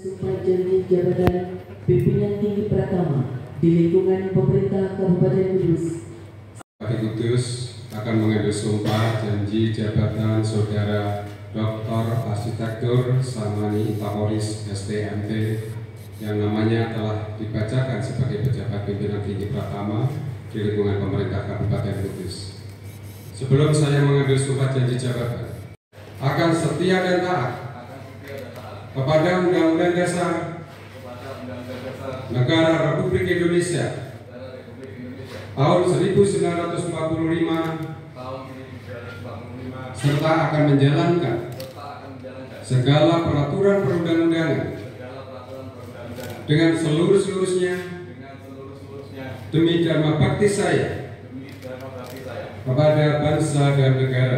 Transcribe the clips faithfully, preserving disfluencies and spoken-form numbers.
Sumpah janji jabatan pimpinan tinggi Pratama di lingkungan pemerintah Kabupaten Kudus. Bupati Kudus akan mengambil sumpah janji jabatan Saudara Doktor Arsitektur Samani Intahoris S T M T yang namanya telah dibacakan sebagai pejabat pimpinan tinggi Pratama di lingkungan pemerintah Kabupaten Kudus. Sebelum saya mengambil sumpah janji jabatan, akan setia dan taat kepada Undang-Undang Dasar Negara Republik Indonesia tahun seribu sembilan ratus empat puluh lima serta akan menjalankan segala peraturan perundang-undangan dengan seluruh-seluruhnya demi dharma bakti saya kepada bangsa dan negara,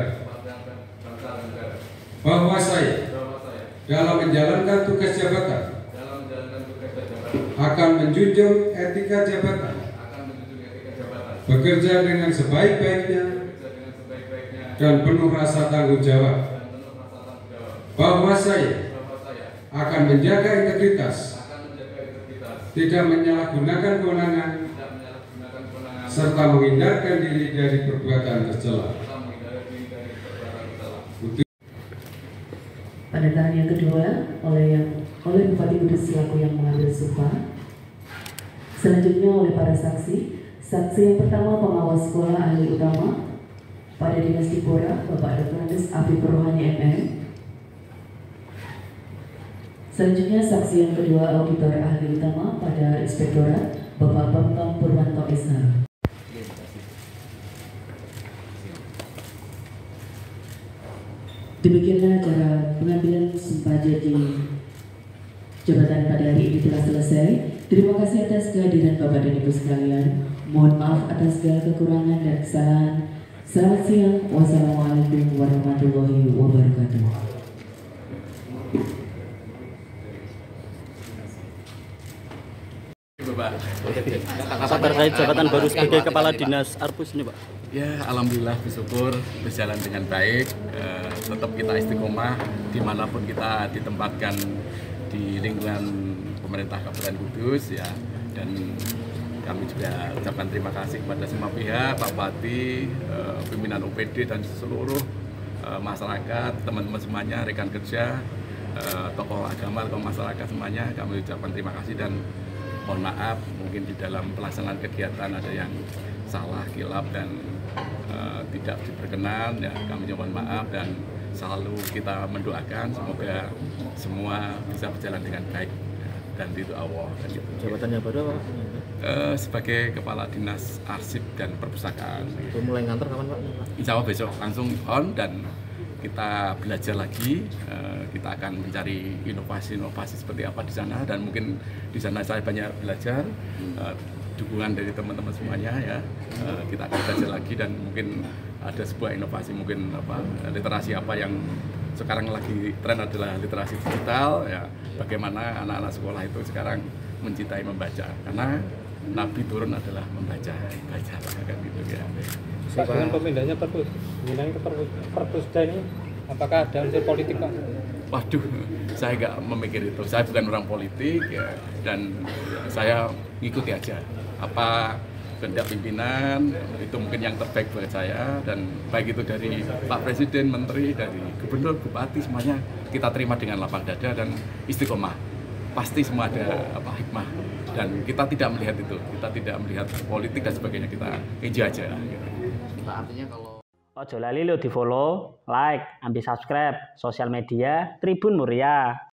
bahwa saya dalam menjalankan tugas jabatan akan menjunjung etika jabatan, bekerja dengan sebaik-baiknya dan penuh rasa tanggung jawab, bahwa saya akan menjaga integritas, tidak menyalahgunakan kewenangan, serta menghindarkan diri dari perbuatan tercela. Pada tahun yang kedua oleh yang oleh Bupati Kudus selaku yang mengambil sumpah. Selanjutnya oleh para saksi. Saksi yang pertama pengawas sekolah ahli utama pada Dinas Dipora Bapak Doktor Andes Afif Rohani M M. Selanjutnya saksi yang kedua auditor ahli utama pada Inspektorat Bapak Bambang Purwanto S H. Demikianlah cara pengambilan sumpah janji jabatan pada hari ini telah selesai. Terima kasih atas kehadiran Bapak dan Ibu sekalian. Mohon maaf atas segala kekurangan dan kesalahan. Selamat siang. Wassalamualaikum warahmatullahi wabarakatuh. Pak, apa terkait jabatan baru sebagai Kepala Dinas Arpus ini, Pak? Ya, alhamdulillah bersyukur berjalan dengan baik. E, tetap kita istiqomah dimanapun kita ditempatkan di lingkungan pemerintah Kabupaten Kudus, ya. Dan kami juga ucapkan terima kasih kepada semua pihak, Pak Bupati, e, pimpinan O P D dan seluruh e, masyarakat, teman-teman semuanya, rekan kerja, e, tokoh agama, tokoh masyarakat semuanya. Kami ucapkan terima kasih dan mohon maaf mungkin di dalam pelaksanaan kegiatan ada yang salah, kilap dan uh, tidak diperkenan, ya kami mohon maaf dan selalu kita mendoakan semoga semua bisa berjalan dengan baik, ya, dan itu Allah. Dan itu, jabatannya baru apa? Uh, sebagai Kepala Dinas Arsip dan Perpustakaan. Itu mulai ngantor kapan, Pak? Insya Allah besok langsung on dan kita belajar lagi, kita akan mencari inovasi-inovasi seperti apa di sana dan mungkin di sana saya banyak belajar, dukungan dari teman-teman semuanya, ya kita akan belajar lagi dan mungkin ada sebuah inovasi mungkin apa literasi apa yang sekarang lagi tren adalah literasi digital, ya bagaimana anak-anak sekolah itu sekarang mencintai membaca karena Nabi turun adalah membaca, baca kan gitu ya. Pak, dengan pemindahnya perpus, pemindahnya ke perpus, perpusda ini, apakah ada unsur politik, Pak? Waduh, saya nggak memikir itu. Saya bukan orang politik, ya, dan saya ngikuti aja. Apa kehendak pimpinan itu mungkin yang terbaik buat saya dan baik itu dari Pak Presiden, Menteri, dari Gubernur, Bupati semuanya kita terima dengan lapang dada dan istiqomah. Pasti semua ada apa hikmah dan kita tidak melihat itu, kita tidak melihat politik dan sebagainya, kita enjoy aja. Gitu. Artinya kalau ojo lali lo di follow, like, ambil subscribe sosial media Tribun Muria.